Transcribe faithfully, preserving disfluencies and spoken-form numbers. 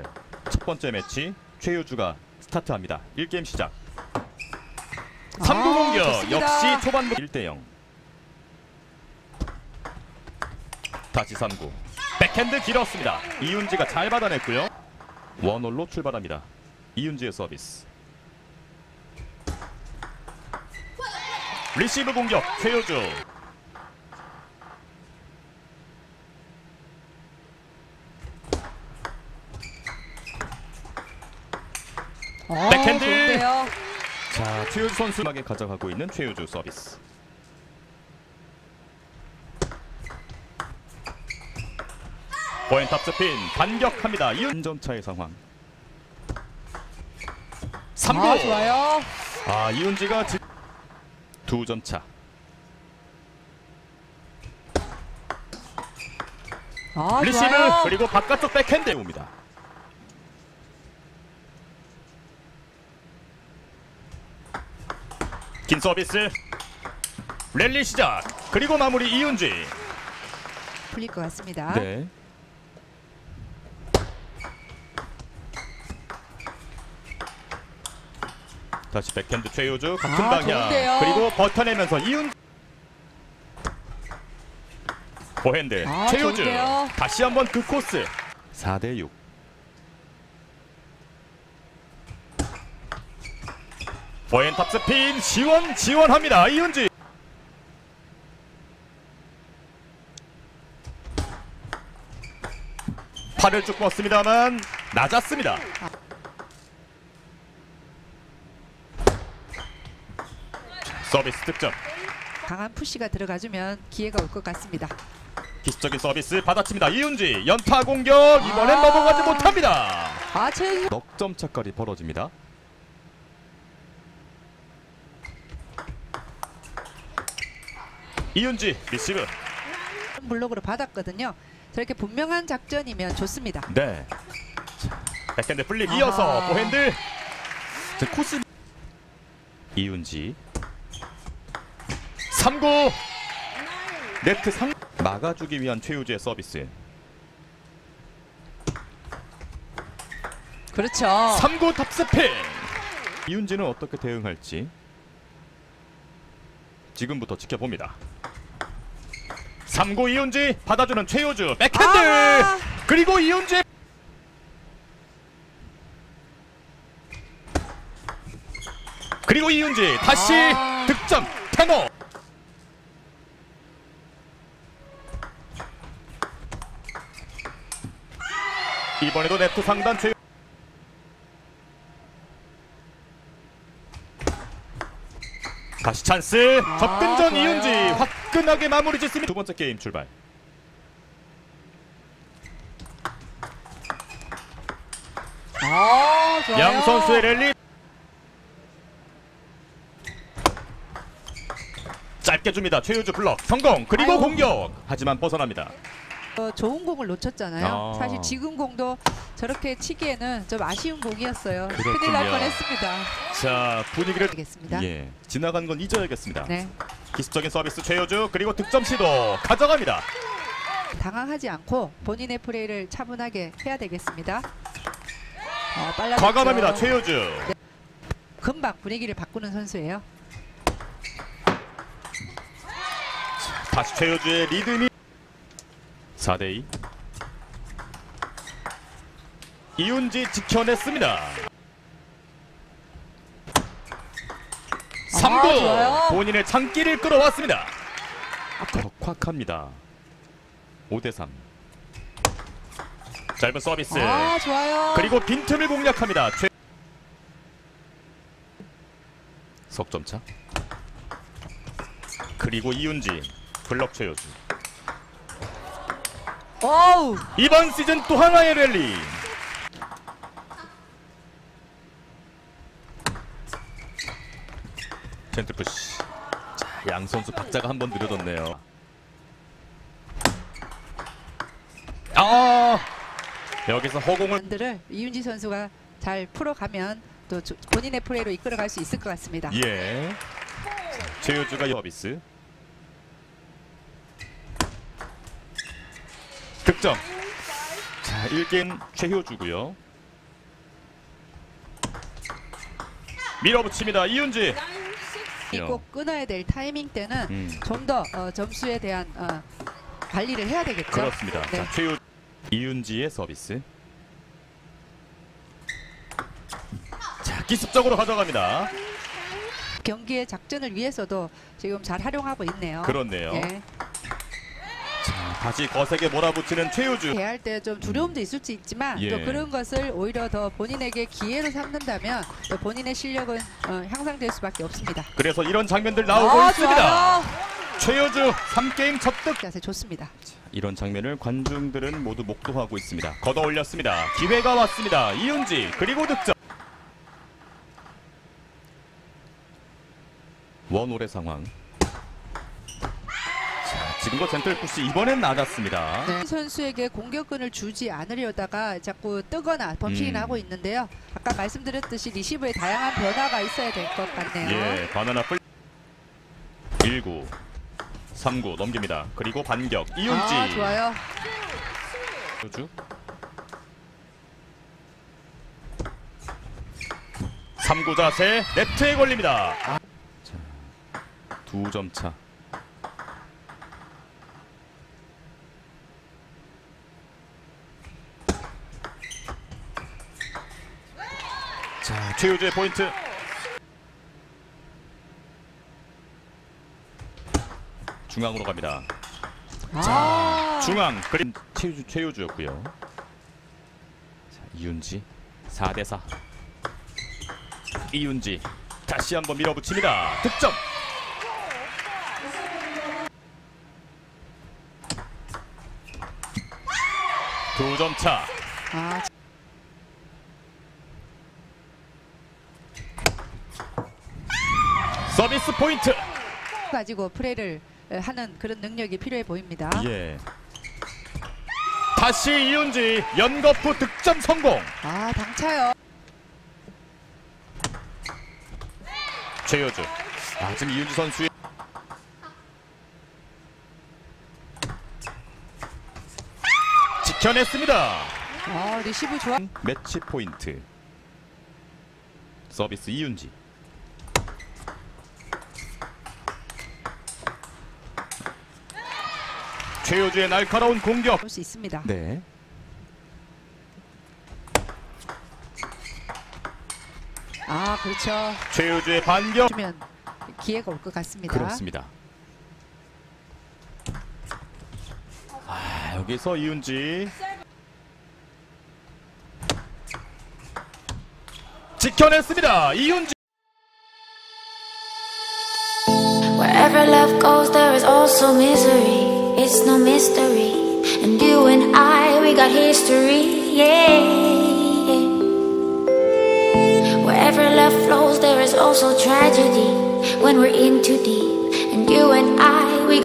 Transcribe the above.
첫 번째 매치 최효주가 스타트합니다. 일 게임 시작. 삼 구 공격 좋습니다. 역시 초반부 일 대 영. 다시 삼 구. 백핸드 길었습니다. 이윤지가 잘 받아냈고요. 원홀로 출발합니다. 이윤지의 서비스. 리시브 공격 최효주. 어, 백핸드. 좋은데요. 자, 최효주 선수에게 가져가고 있는 최효주 서비스. 포인트 탑스핀 반격합니다. 이윤 점 차의 상황. 삼 구. 아, 좋아요. 아, 이윤지가 두 점 차. 아, 리시브 좋아요. 그리고 바깥쪽 백핸드 옵니다. 긴 서비스. 랠리 시작. 그리고 마무리 이윤지. 풀릴 것 같습니다. 네. 다시 백핸드 최효주 같은 아, 방향. 좋은데요. 그리고 버텨내면서 이윤. 포핸드 아, 최효주. 좋은데요. 다시 한번 그 코스. 사 대 육. 포핸드 탑스핀 지원 지원합니다. 이윤지. 팔을 쭉 뻗습니다만 낮았습니다. 서비스 득점. 강한 푸시가 들어가주면 기회가 올 것 같습니다. 기습적인 서비스 받아칩니다. 이윤지 연타 공격 이번엔 아. 넘어가지 못합니다. 아, 최 넉 점 차까지 벌어집니다. 이윤지 리시브. 블록으로 받았거든요. 저렇게 분명한 작전이면 좋습니다. 네. 자, 백핸드 플릭 아하. 이어서 포핸드. 자, 코스. 이윤지. 삼 구. 네트 상 막아주기 위한 최유주의 서비스. 그렇죠. 삼 구 탑스핀. 이윤지는 어떻게 대응할지 지금부터 지켜봅니다. 삼 구 이윤지 받아주는 최효주 백핸드. 아! 그리고 이윤지. 그리고 이윤지 다시 아. 득점 테너. 이번에도 네트 상단 최. 다시 찬스. 아, 접근전 좋아요. 이윤지 화끈하게 마무리 짓습니다. 두 번째 게임 출발. 아, 좋아요. 양 선수의 랠리. 짧게 줍니다. 최효주 블럭 성공. 그리고 아유. 공격. 하지만 벗어납니다. 어, 좋은 공을 놓쳤잖아요. 아. 사실 지금 공도 저렇게 치기에는 좀 아쉬운 공이었어요. 그렇군요. 큰일 날 뻔했습니다. 자, 분위기를 알겠습니다. 예 지나간 건 잊어야겠습니다. 네, 기습적인 서비스 최효주 그리고 득점 시도 가져갑니다. 당황하지 않고 본인의 플레이를 차분하게 해야 되겠습니다. 어, 빨라. 과감합니다. 최효주. 금방 분위기를 바꾸는 선수예요. 다시 최효주의 리듬이. 사 대 이. 이윤지 지켜냈습니다. 삼 구. 아, 좋아요. 본인의 장기를 끌어왔습니다. 격확합니다. 오 대 삼. 짧은 서비스. 아, 좋아요. 그리고 빈틈을 공략합니다. 최... 석점차. 그리고 이윤지 블럭 최효주. 어우, 이번 시즌 또 하나의 랠리. 젠틀푸시. 자, 양 선수 박자가 한 번 느려졌네요. 아, 여기서 허공을. 들을 이윤지 선수가 잘 풀어가면 또 조- 본인의 플레이로 이끌어갈 수 있을 것 같습니다. 예. 최효주가 서비스. 득점. 자, 일 게임 최효주고요. 밀어붙입니다. 이윤지. 꼭 끊어야 될 타이밍 때는 음. 좀 더 어, 점수에 대한 어, 관리를 해야 되겠죠. 그렇습니다. 네. 자, 최유 이윤지의 서비스. 자, 기습적으로 가져갑니다. 경기의 작전을 위해서도 지금 잘 활용하고 있네요. 그렇네요. 예. 자, 다시 거세게 몰아붙이는 최유주. 대할 때 좀 두려움도 있을 수 있지만 예. 또 그런 것을 오히려 더 본인에게 기회로 삼는다면 또 본인의 실력은 어, 향상될 수밖에 없습니다. 그래서 이런 장면들 나오고 아, 있습니다. 좋아요. 최유주 삼 게임 첫 득. 자세 좋습니다. 이런 장면을 관중들은 모두 목도하고 있습니다. 걷어 올렸습니다. 기회가 왔습니다. 이윤지 그리고 득점. 원홀의 상황. 자, 지금도 젠틀 푸시 이번엔 낮았습니다. 네. 선수에게 공격권을 주지 않으려다가 자꾸 뜨거나 범핑이 음. 나고 있는데요. 아까 말씀드렸듯이 리시브에 다양한 변화가 있어야 될 것 같네요. 예, 바나나 풀. 일 구, 삼 구 넘깁니다. 그리고 반격 이윤지. 아, 좋아요. 최유주. 삼 구 자세 네트에 걸립니다. 아. 자, 두 점 차. 자, 최유주의 포인트. 중앙으로 갑니다. 아, 중앙 그린 최유주 최유주였고요. 자, 이윤지 사 대 사. 이윤지 다시 한번 밀어붙입니다. 득점. 두 점 차. 아, 서비스 포인트. 가지고 플레이를 하는 그런 능력이 필요해 보입니다. 예. 다시 이윤지 연거푸 득점 성공. 아, 당차요. 최효주. 아, 지금 이윤지 선수의 지켜냈습니다. 아, 리시브 좋아. 매치 포인트. 서비스 이윤지. 최효주의 날카로운 공격. 볼 수 있습니다. 네. 아, 그렇죠. 최효주의 반격. 주면 기회가 올 것 같습니다. 그렇습니다. 아, 여기서 이윤지 지켜냈습니다. 이윤지. Wherever love goes, there is also misery. It's no mystery. And you and I, we got history. Yeah. Wherever love flows, there is also tragedy. When we're in too deep. And you and I.